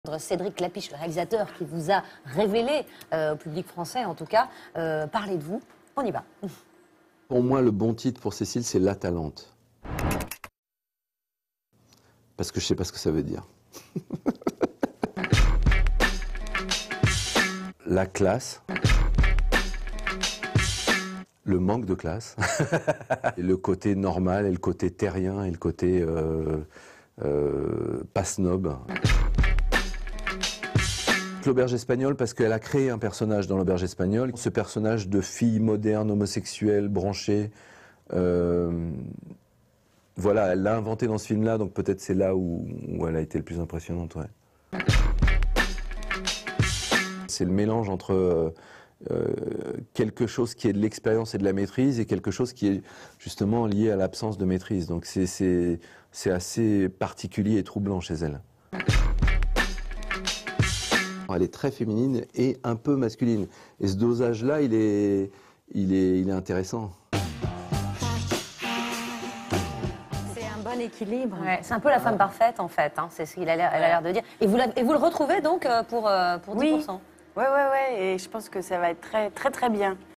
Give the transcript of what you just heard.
Cédric Clapiche, le réalisateur qui vous a révélé au public français en tout cas, parlez de vous, on y va. Pour moi, le bon titre pour Cécile, c'est La Talente. Parce que je ne sais pas ce que ça veut dire. La classe. Le manque de classe. Et le côté normal, et le côté terrien, et le côté pas snob. L'auberge espagnole, parce qu'elle a créé un personnage dans l'auberge espagnole, ce personnage de fille moderne, homosexuelle, branchée. Voilà, elle l'a inventé dans ce film-là, donc peut-être c'est là où elle a été le plus impressionnante. Ouais. C'est le mélange entre quelque chose qui est de l'expérience et de la maîtrise et quelque chose qui est justement lié à l'absence de maîtrise. Donc c'est assez particulier et troublant chez elle. Elle est très féminine et un peu masculine. Et ce dosage-là, il est intéressant. C'est un bon équilibre. Ouais, c'est un peu la femme parfaite, en fait. Hein, c'est ce qu'il a l'air de dire. Et vous le retrouvez donc pour 10%. Oui, ouais. Et je pense que ça va être très bien.